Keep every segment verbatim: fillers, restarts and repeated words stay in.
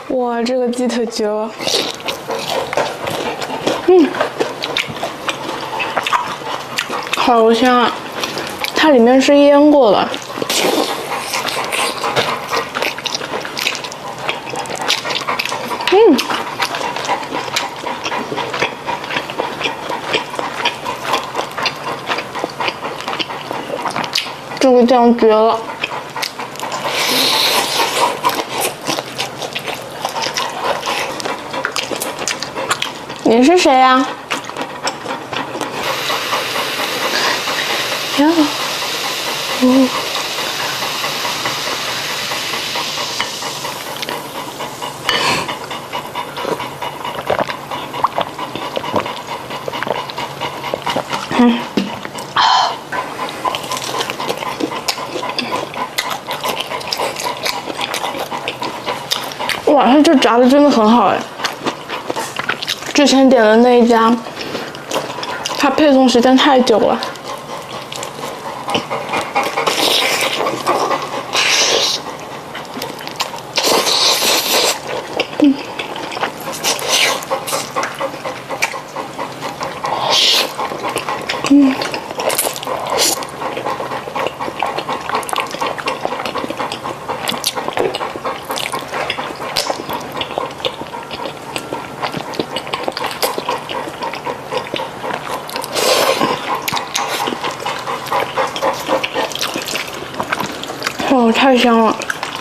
哇，这个鸡腿绝了！嗯，好香啊！它里面是腌过的。嗯。 这个酱绝了！你是谁呀？呀，哦，嗯。 哇，它这炸的真的很好哎！之前点的那一家，它配送时间太久了。嗯。嗯。哦，太香了！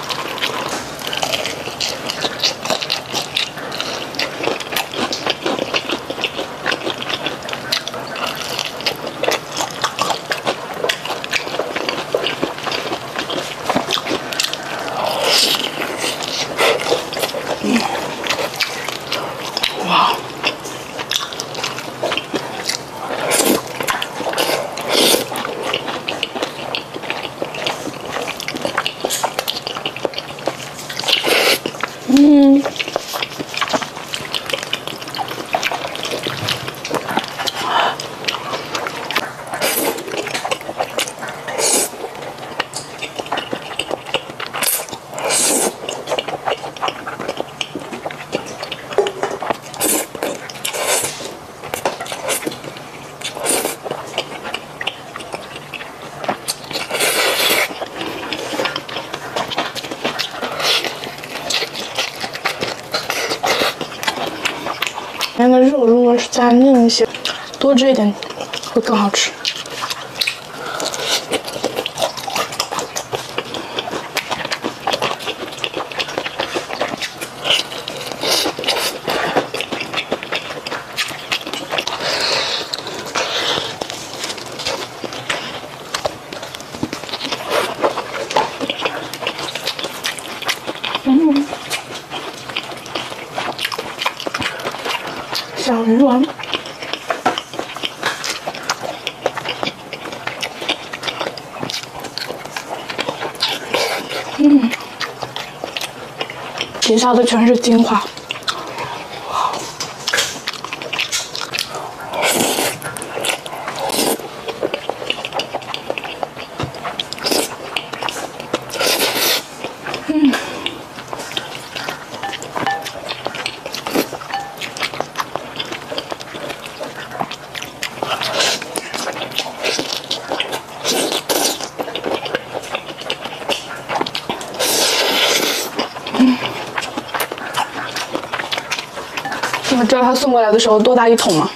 嗯，哇！嗯，里面的肉如果是再嫩一些，多汁一点会更好吃。嗯。 小鱼丸，嗯，底下的全是精华。嗯。 你们知道他送过来的时候多大一桶吗？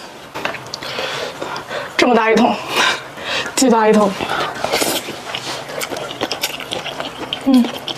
这么大一桶，巨大一桶。嗯。